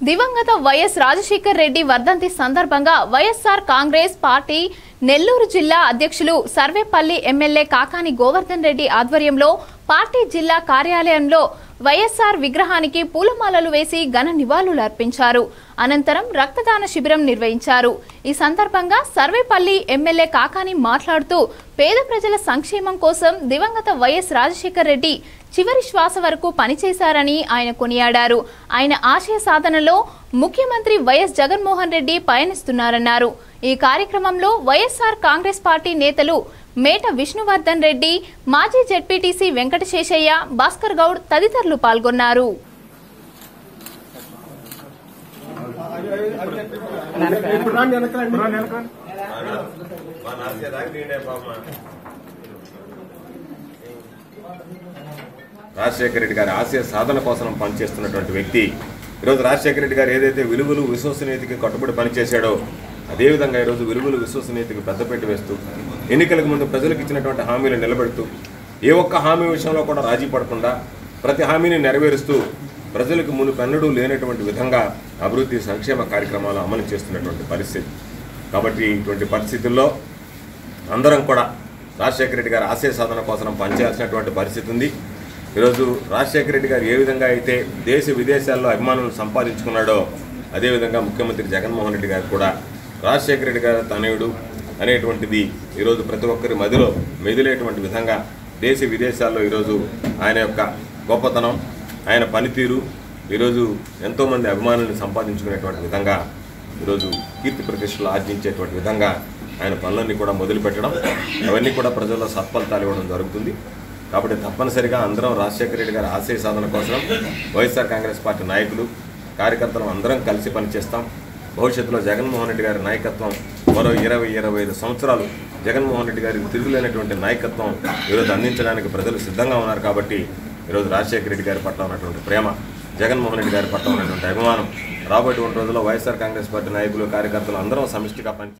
దివంగత వైఎస్ రాజశేఖర్ రెడ్డి వర్ధంతి సందర్భంగా వైఎస్ఆర్ కాంగ్రెస్ పార్టీ నెల్లూరు జిల్లా అధ్యక్షులు సర్వేపల్లి ఎమ్మెల్యే కాకాని గోవర్ధన్ రెడ్డి ఆధ్వర్యంలో పార్టీ జిల్లా కార్యాలయంలో వైఎస్ఆర్ విగ్రహానికి పూలమాలలు వేసి ఘన నివాళులు అర్పించారు. అనంతరం రక్తదాన శిబిరం నిర్వహించారు. ఈ సందర్భంగా సర్వేపల్లి ఎమ్మెల్యే కాకాని మాట్లాడుతూ పేద ప్రజల సంక్షేమం కోసం దివంగత వైఎస్ రాజశేఖర్ రెడ్డి చివరి శ్వాస వరకు పనిచేశారని ఆయన కొనియాడారు. ఆయన ఆశయ సాధనలో ముఖ్యమంత్రి వైఎస్ జగన్మోహన్ రెడ్డి పయనిస్తున్నారన్నారు. ఈ కార్యక్రమంలో వైఎస్ఆర్ కాంగ్రెస్ పార్టీ నేతలు మేట విష్ణువర్ధన్ రెడ్డి, మాజీ జెడ్పీటీసీ వెంకటశేషయ్య, భాస్కర్ గౌడ్ తదితరులు పాల్గొన్నారు. రాజశేఖర రెడ్డి గారి ఆశయ సాధన కోసం పనిచేస్తున్నటువంటి వ్యక్తి. ఈరోజు రాజశేఖర రెడ్డి గారు ఏదైతే విలువలు విశ్వసనీయతకి కట్టుబడి పనిచేశాడో అదేవిధంగా ఈరోజు విలువలు విశ్వసనీయతకి పెద్దపెట్టి వేస్తూ ఎన్నికలకు ముందు ప్రజలకు ఇచ్చినటువంటి హామీలు నిలబెడుతూ ఏ ఒక్క హామీ విషయంలో కూడా రాజీ పడకుండా ప్రతి హామీని నెరవేరుస్తూ ప్రజలకు మునుపెన్నడూ లేనటువంటి విధంగా అభివృద్ధి సంక్షేమ కార్యక్రమాలు అమలు చేస్తున్నటువంటి పరిస్థితి. కాబట్టి ఇటువంటి పరిస్థితుల్లో అందరం కూడా రాజశేఖర రెడ్డి గారి ఆశయ సాధన కోసం పనిచేయాల్సినటువంటి పరిస్థితి ఉంది. ఈరోజు రాజశేఖర రెడ్డి గారు ఏ విధంగా అయితే దేశ విదేశాల్లో అభిమానులను సంపాదించుకున్నాడో అదేవిధంగా ముఖ్యమంత్రి జగన్మోహన్ రెడ్డి గారు కూడా రాజశేఖర రెడ్డి గారి తనయుడు అనేటువంటిది ఈరోజు ప్రతి ఒక్కరి మదిలో మెదిలేటువంటి విధంగా దేశ విదేశాల్లో ఈరోజు ఆయన యొక్క గొప్పతనం, ఆయన పనితీరు ఈరోజు ఎంతోమంది అభిమానులను సంపాదించుకునేటువంటి విధంగా ఈరోజు కీర్తి ప్రతిష్టలు ఆర్జించేటువంటి విధంగా ఆయన పనులన్నీ కూడా మొదలుపెట్టడం, అవన్నీ కూడా ప్రజల్లో సత్ఫలితాలు ఇవ్వడం జరుగుతుంది. కాబట్టి తప్పనిసరిగా అందరం రాజశేఖర రెడ్డి గారి ఆశయ సాధన కోసం వైఎస్ఆర్ కాంగ్రెస్ పార్టీ నాయకులు, కార్యకర్తలు అందరం కలిసి పనిచేస్తాం. భవిష్యత్తులో జగన్మోహన్ రెడ్డి గారి నాయకత్వం మరో 20-25 సంవత్సరాలు జగన్మోహన్ రెడ్డి గారికి తిరుగులేనటువంటి నాయకత్వం ఈరోజు అందించడానికి ప్రజలు సిద్ధంగా ఉన్నారు. కాబట్టి ఈరోజు రాజశేఖర రెడ్డి గారి పట్ల ఉన్నటువంటి ప్రేమ, జగన్మోహన్ రెడ్డి గారి పట్ల ఉన్నటువంటి అభిమానం రాబోయేటువంటి రోజుల్లో వైఎస్ఆర్ కాంగ్రెస్ పార్టీ నాయకులు, కార్యకర్తలు అందరం సమిష్టిగా